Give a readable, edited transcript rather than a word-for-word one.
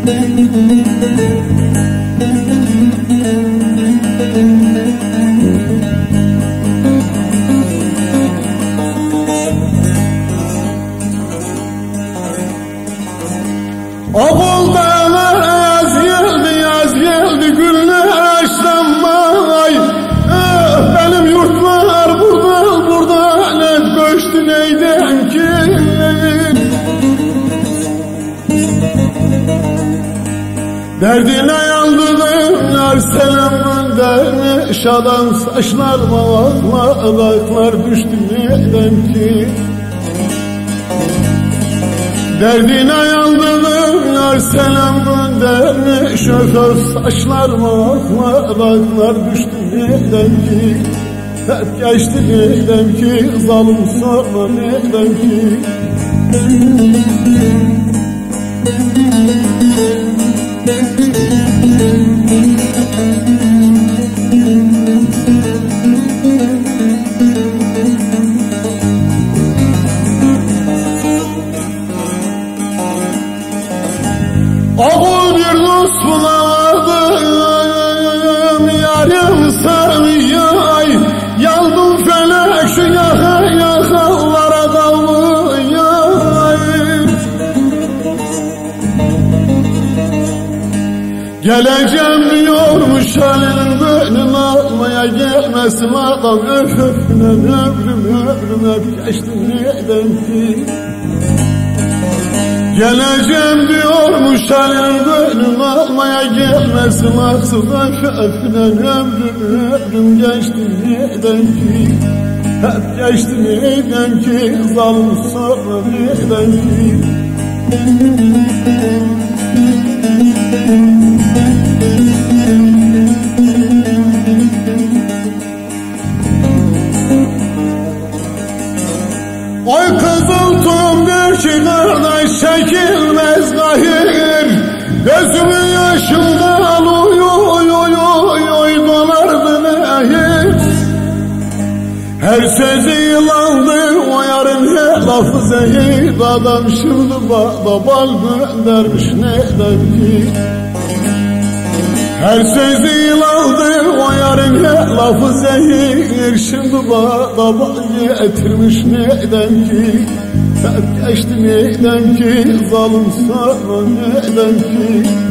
Okuldan yaz geldi güneşten vay. Benim yurtlar burada ne göçtü neyden ki. Derdine yandırdım yar selam göndermiş adam saçlarıma baklar düştü neyden ki. Derdine yandırdım yar selam göndermiş öf saçlarıma baklar düştü neyden ki. Hep geçti neyden ki zalim sorma neyden ki. Oğul bir dost bulamadım yarım sarıyay. Yandım felek şu yakalara kaldı yay. Geleceğim diyormuş halinin bölüm almaya gelmesin adam. Ömrüm hep geçti neden ki. Geleceğim diyormuş halin gönlüm almaya gelmesin aksıdan köpünen ömrüm geçti neden ki. Hep geçti neden ki zalim sorma neden ki. Oy kızıl tum der ki kardeş çekilmez gahir. Gözümün yaşından oy dolardı nehir. Her sözü yılandı o yarın her lafı zehir. Adam şimdi bana bal göndermiş neden ki. Her sözü yılandı o yarın her lafı zehir. Şimdi bana bal getirmiş neden ki. Hep geçti neden ki zalim sorma neden ki.